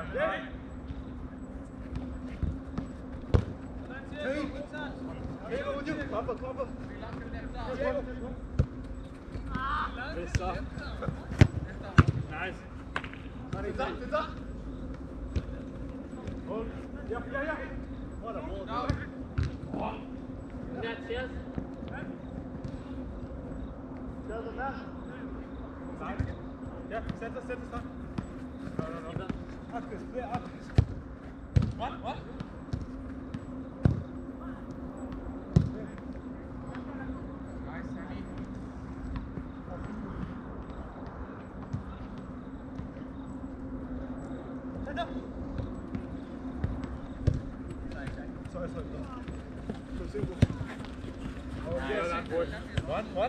Nice. Ja, sæt dig så. Akkus, flere akkus. What? What?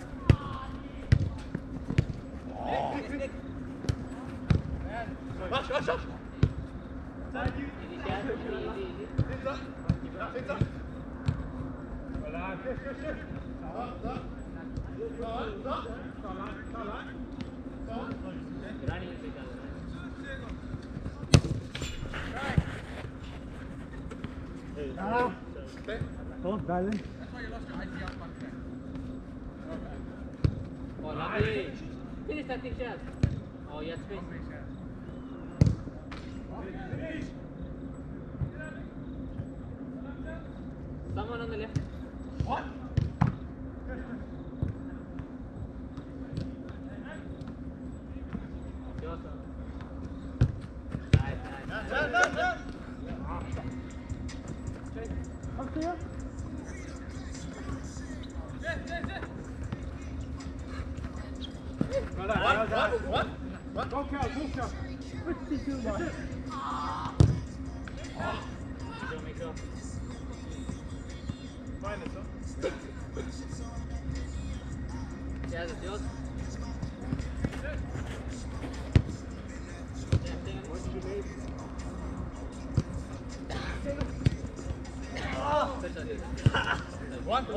Watch. Oh, darling. Oh, lovely. Finish that thing, Chad. Oh, yes, space. Someone on the left. What? Yours. Nice. Up there. What? Go Cal. 52 miles. Make sure. Find it, huh? Chad, it's yours. What's your name? What?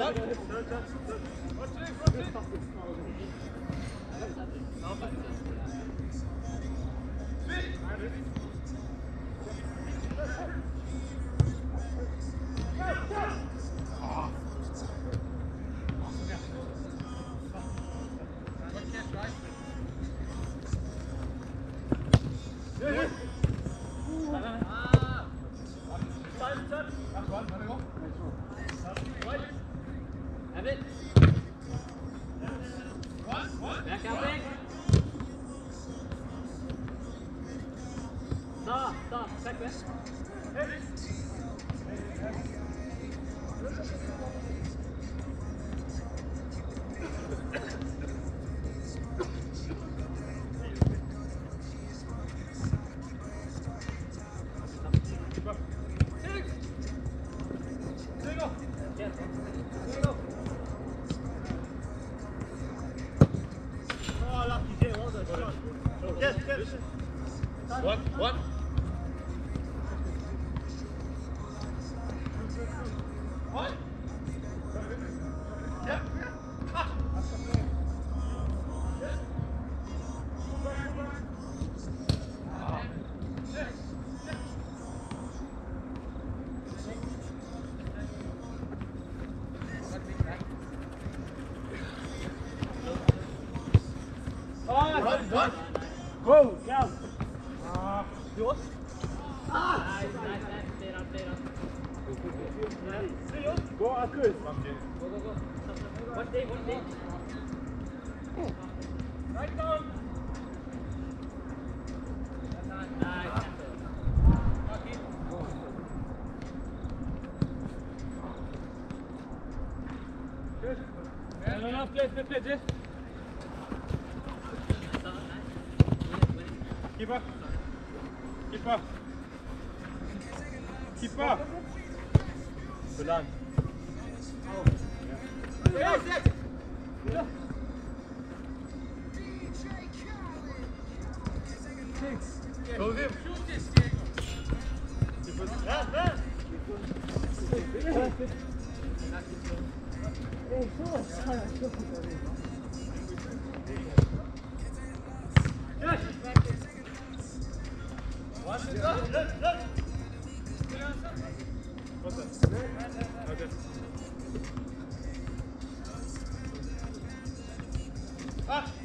Have it. Back out back. Stop. Back. What? Yeah. What? Go, down. Yours? Nice. Stay up. Go, Akkus. Go. One day. Right down. Nice. No, play this. Keep up. Belang. Go him. One. Ah!